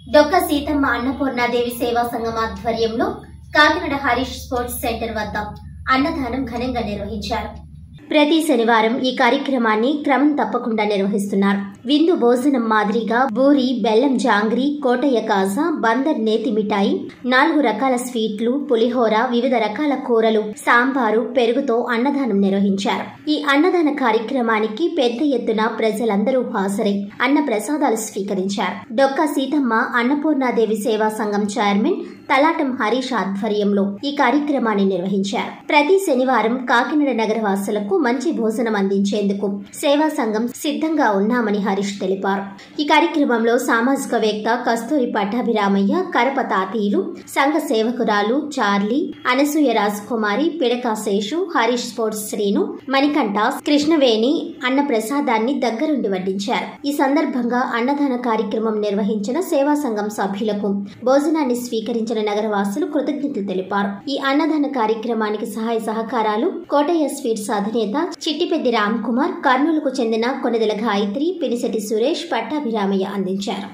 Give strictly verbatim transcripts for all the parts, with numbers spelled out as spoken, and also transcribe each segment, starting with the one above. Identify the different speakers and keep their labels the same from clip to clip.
Speaker 1: డొక్క సీతమ్మ అన్నపూర్ణాదేవి సేవా సంఘం ఆధ్వర్యంలో కాకినాడ హరీష్ స్పోర్ట్స్ సెంటర్ వద్ద అన్నదానం ఘనంగా నిర్వహించారు. ప్రతి శనివారం ఈ కార్యక్రమాన్ని క్రమం తప్పకుండా నిర్వహిస్తున్నారు. విందు భోజనం మాదిరిగా బూరి, బెల్లం జాంగ్రీ, కోటయ్య కాజా, బందర్ నేతి మిఠాయి, నాలుగు రకాల స్వీట్లు, పులిహోర, వివిధ రకాల కూరలు, సాంబారు, పెరుగుతో అన్నదానం నిర్వహించారు. ఈ అన్నదాన కార్యక్రమానికి పెద్ద ఎత్తున ప్రజలందరూ హాజరై అన్న ప్రసాదాలు స్వీకరించారు. డొక్క సీతమ్మ అన్నపూర్ణాదేవి సేవా సంఘం చైర్మన్ తలాటం హరీష్ ఆధ్వర్యంలో ఈ కార్యక్రమాన్ని నిర్వహించారు. ప్రతి శనివారం కాకినాడ నగర వాసులకు మంచి భోజనం అందించేందుకు సేవా సంఘం సిద్ధంగా ఉన్నామని హరీష్ తెలిపారు. ఈ కార్యక్రమంలో సామాజికవేత్త కస్తూరి పట్టాభిరామయ్య, కరప తాతీయులు, సంఘ సేవకురాలు చార్లీ, అనసూయ రాజకుమారి, పిడకా శేషు, హరీష్ స్పోర్ట్స్ శ్రీను, మణికంఠ, కృష్ణవేణి అన్న ప్రసాదాన్ని దగ్గరుండి వడ్డించారు. ఈ సందర్భంగా అన్నదాన కార్యక్రమం నిర్వహించిన సేవా సంఘం సభ్యులకు భోజనాన్ని స్వీకరించిన నగరవాసులు కృతజ్ఞతలు తెలిపారు. ఈ అన్నదాన కార్యక్రమానికి సహాయ సహకారాలు కోటయ్య స్వీట్స్ అధినేత చిట్టిపెద్ది రామ్ కుమార్, కర్నూలుకు చెందిన కొనెదల గాయత్రి, పినిశెట్టి సురేష్, పట్టాభిరామయ్య అందించారు.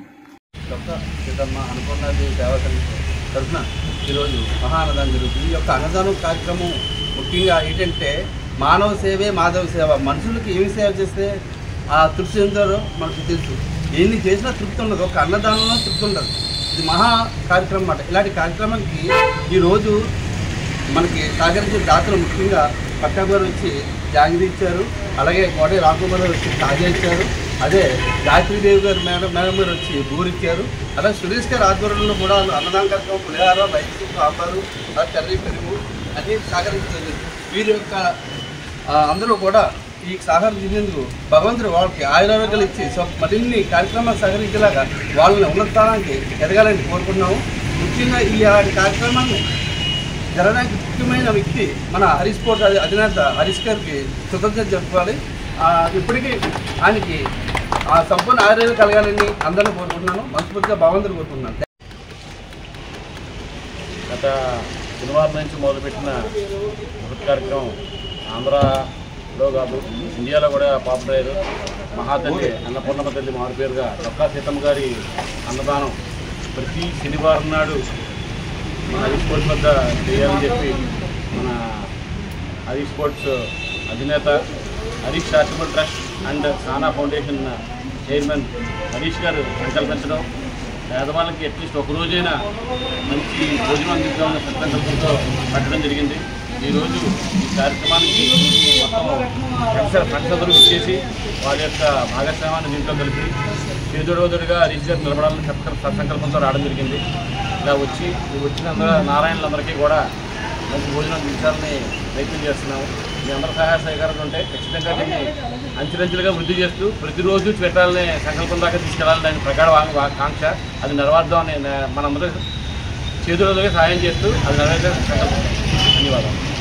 Speaker 2: ఈరోజు మహా అన్నదానం జరుగుతుంది. ఈ యొక్క అన్నదానం కార్యక్రమం ముఖ్యంగా ఏంటంటే మానవ సేవే మాధవ సేవ. మనుషులకి ఏమి సేవ చేస్తే ఆ తృప్తి చెందారో మనకు తెలుసు. ఎన్ని చేసినా తృప్తి ఉండదు, ఒక అన్నదానంలో తృప్తి ఉండదు. ఇది మహా కార్యక్రమం అన్నమాట. ఇలాంటి కార్యక్రమానికి ఈరోజు మనకి సహకరించిన దాతలు ముఖ్యంగా పట్టాభారు వచ్చి జాంగిరీ ఇచ్చారు, అలాగే కోట రాకుమార్ వచ్చి తాజా ఇచ్చారు, అదే గాయత్రీదేవి గారు మేడం మేడం గారు వచ్చి బూరిచ్చారు, అలాగే సురేష్ గారి ఆధ్వర్యంలో కూడా అన్నదాన కార్యక్రమం పులిహార, రైతు, సాంబారు, కర్రీ, పెరుగు అన్నీ సహకరించారు. వీరి యొక్క అందరూ కూడా ఈ సహకరించేందుకు భగవంతుడు వాళ్ళకి ఆయురారోగ్యాలు ఇచ్చి మరిన్ని కార్యక్రమాలు సహకరించేలాగా వాళ్ళని ఉన్నత స్థానానికి ఎదగాలని కోరుకున్నాము. ముఖ్యంగా ఈ కార్యక్రమాన్ని జరగడానికి ముఖ్యమైన వ్యక్తి మన హరీష్ స్పోర్ట్స్ అధినేత హరీష్ గారికి కృతజ్ఞత జరుపుకోవాలి. ఇప్పటికీ ఆయనకి ఆ సంపూర్ణ ఆరోగ్యం కలగాలని అందరినీ కోరుకుంటున్నాను, మనస్ఫూర్తిగా భగవంతుడు కోరుకుంటున్నాను.
Speaker 3: గత శనివారం నుంచి మొదలుపెట్టిన మొదటి కార్యక్రమం ఆంధ్రాలో కాదు ఇండియాలో కూడా పాపులర్ అయ్యారు. మహాతల్లి అన్నపూర్ణమ్మ తల్లి మారుపేరుగా డొక్కా సీతమ్మ గారి అన్నదానం ప్రతి శనివారం నాడు మన హరీష్ స్పోర్ట్స్ వద్ద చేయాలని చెప్పి మన హరీష్ స్పోర్ట్స్ అధినేత, Harish charitable trust and Sana foundation chairman Harish garu సంకల్పించడం, పేదవాళ్ళకి అట్లీస్ట్ ఒక రోజైనా మంచి భోజనం అందించాలన్న సంకల్పంతో పెట్టడం జరిగింది. ఈరోజు ఈ కార్యక్రమానికి మొత్తం ప్రొఫెసర్ ప్రొఫెసర్లు ఇచ్చేసి వాళ్ళ యొక్క భాగస్వామ్యాన్ని దీంట్లో కలిపి చేదుడోదుడిగా హరీష్ గారు నిలబడాలని సంకల్పంతో రావడం జరిగింది. ఇలా వచ్చి వచ్చిన అందరూ నారాయణలందరికీ కూడా మంచి భోజనం అందించాలని ప్రయత్నం చేస్తున్నాము. మీ అందరూ సహాయ సహకారాలు ఉంటే ఖచ్చితంగా దీన్ని అంచెలంచెలుగా వృద్ధి చేస్తూ ప్రతిరోజు పెట్టాలనే సంకల్పం దాకా తీసుకెళ్లాలని దాని ప్రగాఢ కాంక్ష. అది నెరవేర్దాం అని మనందరూ చేతులలోకి సహాయం చేస్తూ అది నెరవేర్చే సంకల్పం. ధన్యవాదాలు.